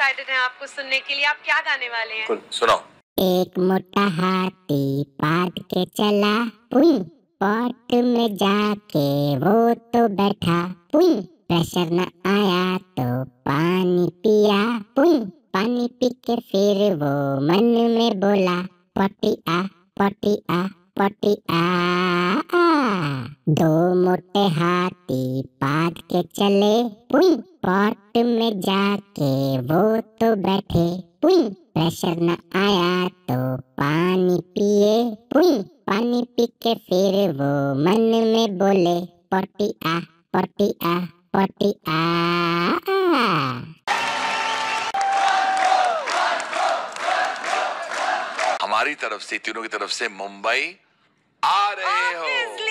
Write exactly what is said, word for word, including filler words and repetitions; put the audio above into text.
Excited हैं आपको सुनने के लिए। आप क्या गाने वाले हैं? कुल सुनाओ। एक मोटा हाथी पाद के चला पुई, पॉट में जाके वो तो बैठा पुई, प्रेशर न आया तो पानी पिया पुई, पानी पी के फिर वो मन में बोला पटी आ पटी आ पटी आ, आ। दो मोटे हाथी पाद के चले पुई, पॉट में जाके वो तो बैठे पुई, प्रेशर न आया तो पानी पिए पुई, पानी पी के फिर वो मन में बोले पटी आ पटी आ पटी आ, आ। हमारी तरफ से, तीनों की तरफ से मुंबई आ रहे हो।